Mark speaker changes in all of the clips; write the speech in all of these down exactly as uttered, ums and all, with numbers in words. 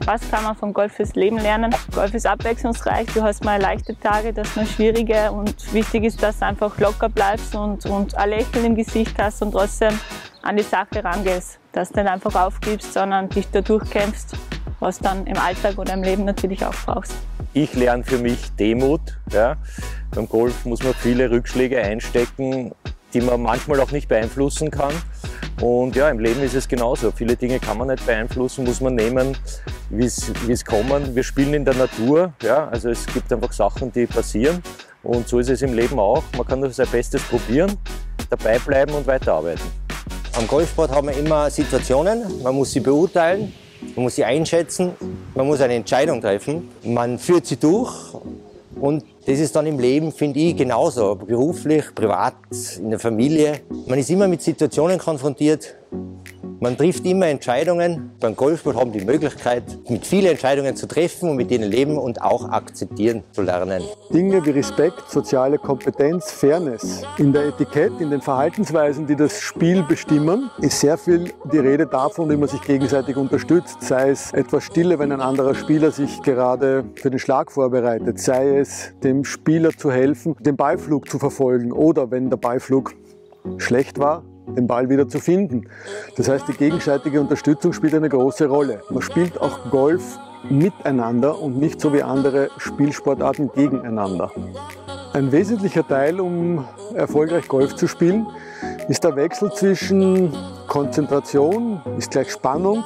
Speaker 1: Was kann man von Golf fürs Leben lernen? Golf ist abwechslungsreich, du hast mal leichte Tage, das mal schwierige und wichtig ist, dass du einfach locker bleibst und, und ein Lächeln im Gesicht hast und trotzdem an die Sache rangehst. Dass du nicht einfach aufgibst, sondern dich da durchkämpfst, was du dann im Alltag oder im Leben natürlich auch brauchst.
Speaker 2: Ich lerne für mich Demut. Ja. Beim Golf muss man viele Rückschläge einstecken, die man manchmal auch nicht beeinflussen kann. Und ja, im Leben ist es genauso. Viele Dinge kann man nicht beeinflussen, muss man nehmen, wie es kommen. Wir spielen in der Natur, ja, also es gibt einfach Sachen, die passieren. Und so ist es im Leben auch. Man kann nur sein Bestes probieren, dabei bleiben und weiterarbeiten.
Speaker 3: Am Golfsport haben wir immer Situationen, man muss sie beurteilen, man muss sie einschätzen, man muss eine Entscheidung treffen, man führt sie durch. Und das ist dann im Leben, finde ich, genauso. Beruflich, privat, in der Familie. Man ist immer mit Situationen konfrontiert. Man trifft immer Entscheidungen. Beim Golfsport haben wir die Möglichkeit, mit vielen Entscheidungen zu treffen und mit denen leben und auch akzeptieren zu lernen.
Speaker 4: Dinge wie Respekt, soziale Kompetenz, Fairness. In der Etikette, in den Verhaltensweisen, die das Spiel bestimmen, ist sehr viel die Rede davon, wie man sich gegenseitig unterstützt. Sei es etwas Stille, wenn ein anderer Spieler sich gerade für den Schlag vorbereitet. Sei es dem Spieler zu helfen, den Ballflug zu verfolgen. Oder wenn der Ballflug schlecht war, den Ball wieder zu finden. Das heißt, die gegenseitige Unterstützung spielt eine große Rolle. Man spielt auch Golf miteinander und nicht so wie andere Spielsportarten gegeneinander. Ein wesentlicher Teil, um erfolgreich Golf zu spielen, ist der Wechsel zwischen Konzentration, ist gleich Spannung,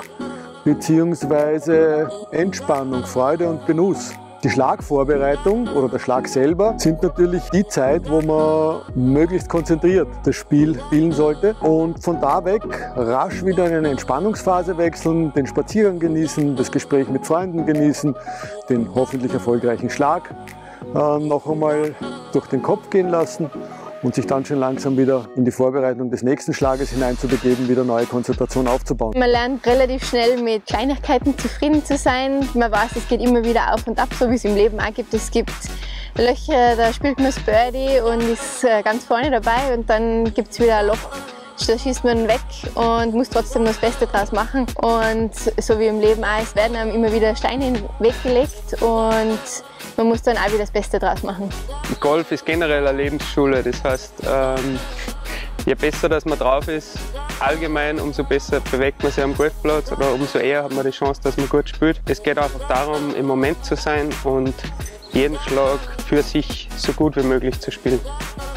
Speaker 4: beziehungsweise Entspannung, Freude und Genuss. Die Schlagvorbereitung oder der Schlag selber sind natürlich die Zeit, wo man möglichst konzentriert das Spiel spielen sollte und von da weg rasch wieder in eine Entspannungsphase wechseln, den Spaziergang genießen, das Gespräch mit Freunden genießen, den hoffentlich erfolgreichen Schlag äh, noch einmal durch den Kopf gehen lassen und sich dann schon langsam wieder in die Vorbereitung des nächsten Schlages hineinzubegeben, wieder neue Konzentration aufzubauen.
Speaker 5: Man lernt relativ schnell mit Kleinigkeiten zufrieden zu sein. Man weiß, es geht immer wieder auf und ab, so wie es im Leben auch gibt. Es gibt Löcher, da spielt man das Birdie und ist ganz vorne dabei und dann gibt es wieder ein Loch. Da schießt man weg und muss trotzdem das Beste draus machen. Und so wie im Leben auch, es werden einem immer wieder Steine weggelegt und man muss dann auch wieder das Beste draus machen.
Speaker 6: Golf ist generell eine Lebensschule, das heißt, ähm, je besser dass man drauf ist, allgemein, umso besser bewegt man sich am Golfplatz oder umso eher hat man die Chance, dass man gut spielt. Es geht einfach darum, im Moment zu sein und jeden Schlag für sich so gut wie möglich zu spielen.